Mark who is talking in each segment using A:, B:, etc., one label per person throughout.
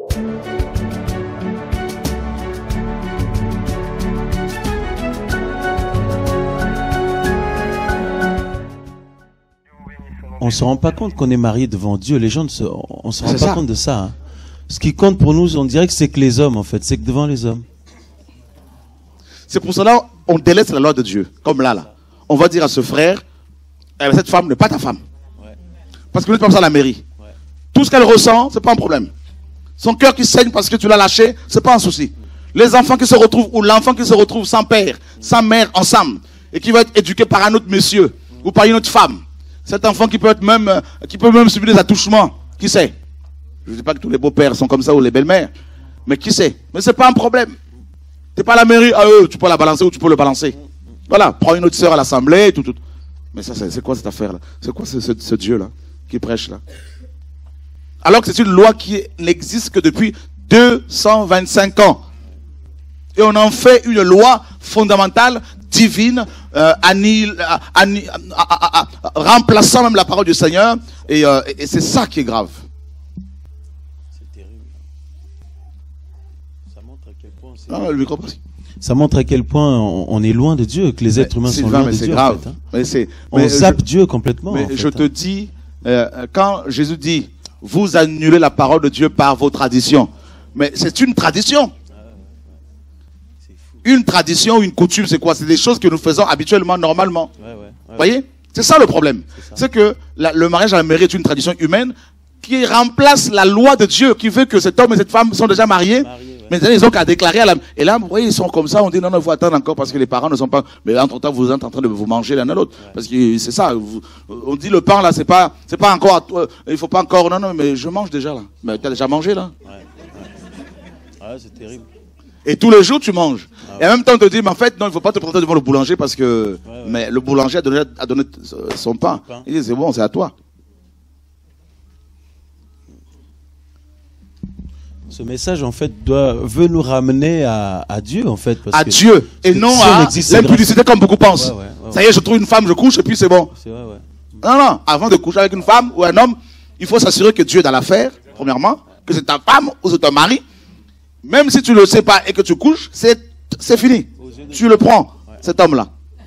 A: On ne se rend pas compte qu'on est marié devant Dieu. Les gens, on ne se rend pas compte de ça. Hein. Ce qui compte pour nous, on dirait que c'est que les hommes, en fait. C'est que devant les hommes.
B: C'est pour cela qu'on délaisse la loi de Dieu. Comme là. On va dire à ce frère, cette femme n'est pas ta femme. Ouais. Parce que nous, tu passes à la mairie. Ouais. Tout ce qu'elle ressent, c'est pas un problème. Son cœur qui saigne parce que tu l'as lâché, c'est pas un souci. Les enfants qui se retrouvent, ou l'enfant qui se retrouve sans père, sans mère, ensemble, et qui va être éduqué par un autre monsieur, ou par une autre femme. Cet enfant qui peut même subir des attouchements. Qui sait? Je ne dis pas que tous les beaux-pères sont comme ça ou les belles-mères. Mais qui sait? Mais c'est pas un problème. Tu n'es pas à la mairie, tu peux la balancer ou tu peux le balancer. Voilà, prends une autre sœur à l'assemblée, tout. Mais ça, c'est quoi cette affaire-là? C'est quoi ce Dieu-là qui prêche là? Alors que c'est une loi qui n'existe que depuis 225 ans. Et on en fait une loi fondamentale, divine, remplaçant même la parole du Seigneur. Et c'est ça qui est grave.
A: C'est terrible. Ça montre à quel point
B: ça montre à quel point
A: on est loin de Dieu, que les êtres humains sont loin de Dieu.
B: Grave.
A: En fait, hein. On zappe Dieu complètement.
B: Mais je te dis, quand Jésus dit, vous annulez la parole de Dieu par vos traditions. Mais c'est une tradition. Une tradition, une coutume, c'est quoi? C'est des choses que nous faisons habituellement, normalement. Vous voyez? C'est ça le problème. C'est que le mariage à la mairie est une tradition humaine qui remplace la loi de Dieu, qui veut que cet homme et cette femme sont déjà mariés. Mais ils ont qu'à déclarer à la... Et là, vous voyez, ils sont comme ça, on dit non, il faut attendre encore parce que les parents ne sont pas... Mais entre-temps, vous êtes en train de vous manger l'un à l'autre. Parce que c'est ça, on dit le pain là, c'est pas encore à toi, il faut pas encore... Non, mais je mange déjà là. Mais tu as déjà mangé là?
A: Ouais, c'est terrible.
B: Et tous les jours, tu manges. Et en même temps, on te dit, mais en fait, non, il ne faut pas te présenter devant le boulanger parce que... Mais le boulanger a donné son pain. Il dit, c'est bon, c'est à toi.
A: Ce message, en fait, veut nous ramener à Dieu, en fait.
B: À Dieu, et non à l'impudicité comme beaucoup pensent. Ça y est, je trouve une femme, je couche, et puis c'est bon. Non, avant de coucher avec une femme ou un homme, il faut s'assurer que Dieu est dans l'affaire, premièrement, que c'est ta femme ou c'est ton mari. Même si tu ne le sais pas et que tu couches, c'est fini. Tu le prends, cet homme-là.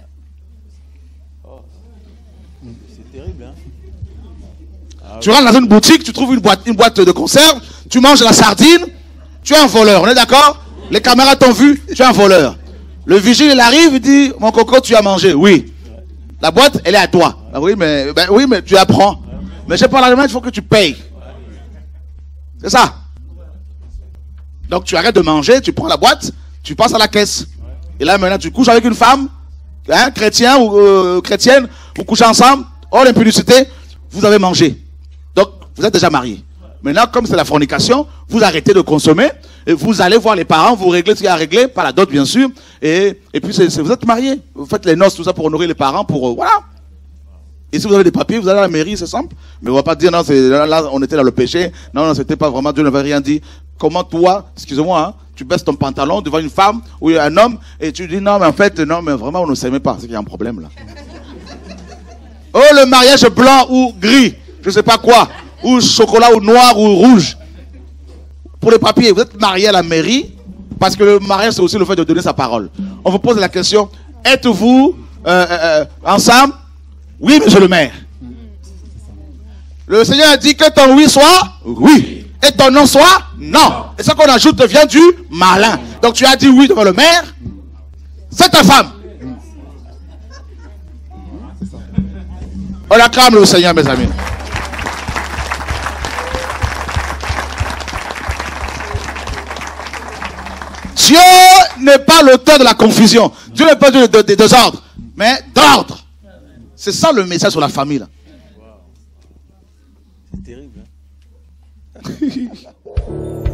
A: C'est terrible, hein?
B: Tu rentres dans une boutique, tu trouves une boîte de conserve, tu manges la sardine, tu es un voleur, on est d'accord? Les caméras t'ont vu, tu es un voleur. Le vigile, il arrive, il dit, mon coco, tu as mangé. Oui. La boîte, elle est à toi. Ah oui, mais tu la prends. Mais j'ai pas l'argent, il faut que tu payes. C'est ça. Donc tu arrêtes de manger, tu prends la boîte, tu passes à la caisse. Et là maintenant tu couches avec une femme, hein, chrétien ou chrétienne, vous couchez ensemble, oh l'impudicité, vous avez mangé. Donc vous êtes déjà mariés. Maintenant comme c'est la fornication, vous arrêtez de consommer, et vous allez voir les parents, vous réglez ce qu'il y a à régler, pas la dot bien sûr, et puis vous êtes mariés. Vous faites les noces, tout ça pour honorer les parents, pour voilà. Et si vous avez des papiers, vous allez à la mairie, c'est simple. Mais on va pas dire non, là on était dans le péché, non, c'était pas vraiment, Dieu n'avait rien dit. Comment toi, excusez-moi, hein, tu baisses ton pantalon devant une femme ou un homme et tu dis non mais en fait non mais vraiment on ne s'aimait pas, c'est qu'il y a un problème là. Oh le mariage blanc ou gris, je sais pas quoi, ou chocolat ou noir ou rouge. Pour les papiers, vous êtes marié à la mairie parce que le mariage c'est aussi le fait de donner sa parole. On vous pose la question, êtes-vous ensemble? Oui monsieur le maire. Le Seigneur a dit que ton oui soit oui. Et ton non soit non. Et ce qu'on ajoute vient du malin. Donc tu as dit oui devant le maire. C'est ta femme. On acclame le Seigneur, mes amis. Dieu n'est pas l'auteur de la confusion. Dieu n'est pas des désordres, mais d'ordre. C'est ça le message sur la famille là.
A: C'est terrible. Hein?